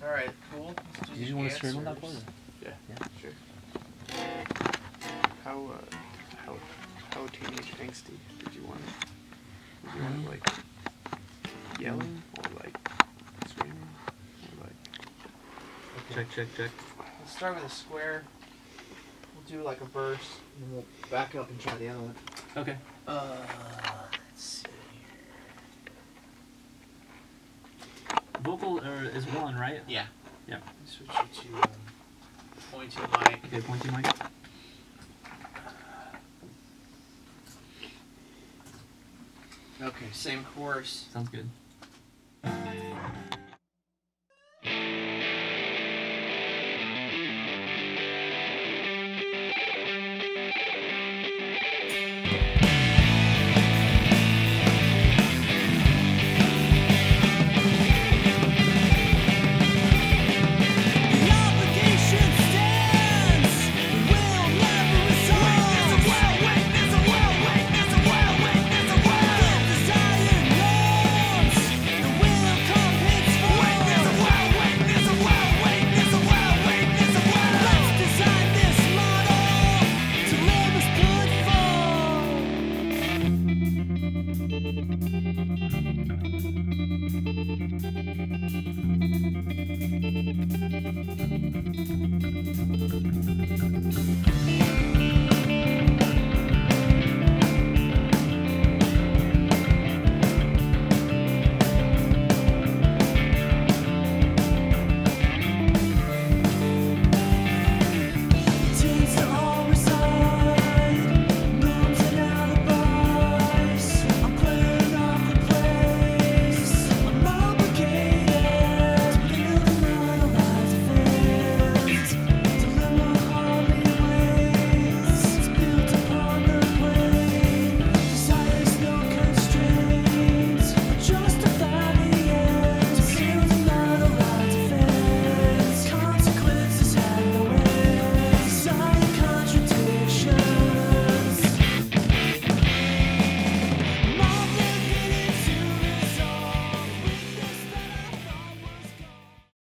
Alright, cool. Let's do Did you want to stream on that part? Yeah, sure. How teenage angsty did you want it? Did you want it like yelling or like screaming or like? Okay. Check. Let's start with a square. We'll do like a verse, and then we'll back up and try the other one. Okay. Let's see. Vocal is one, right? Yeah. Yeah. Switch you to pointing mic. Okay, pointing mic. Okay, same chorus. Sounds good.